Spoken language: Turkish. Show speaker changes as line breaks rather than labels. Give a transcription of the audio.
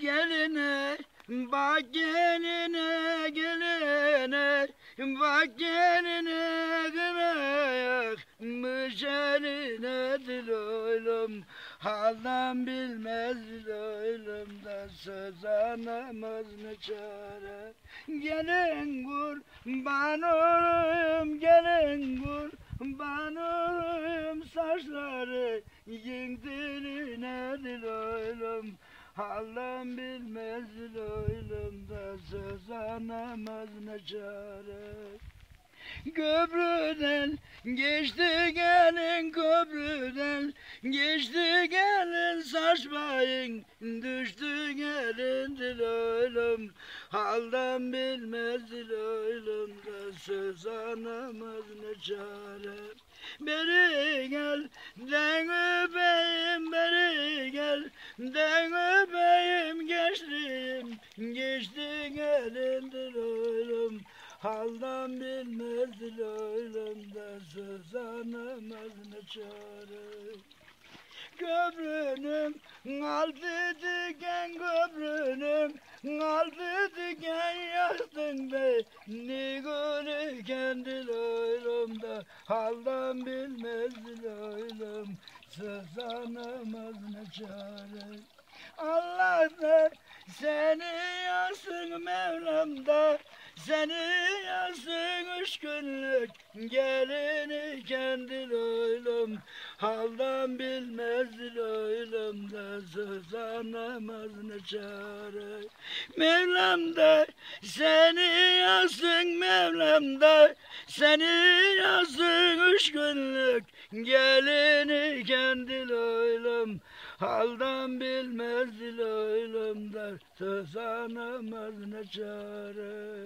geline, bak geline, geline, bak geline, kınayakmış elinedir oylum. Haldan bilmez oylum da söz anlamaz ne çare. Gelin kurban olayım, gelin kurban olayım, saçları yıngdilinedir oylum. Haldan bilmez oylum da söz anlamaz ne çare. Köprüden geçti gelin, köprüden geçti gelin, saçmayın düştü gelindir oylum. Haldan bilmezdir oylum da söz anlamaz ne çare. Beri gel den öpeyim, beri gel den öpeyim, geçtim geçti gelindir oylum. Haldan bilmezdir oylum da söz anlamaz ne çare. Köprünün altı diken, köprünün altı diken, yaktın beni görürkendir oylum da haldan bilmezdir oylum, söz anlamaz ne çare. Allah da seni yazsın, Mevlam da seni yazsın, 3 günlük gelini kendir oylum. Haldan bilmezdir oylum da söz anlamaz ne çare. Mevlam da seni yazsın, Mevlam da seni yazsın, 3 günlük gelini kendir oylum. Haldan bilmezdir oylum da söz anlamaz ne çare.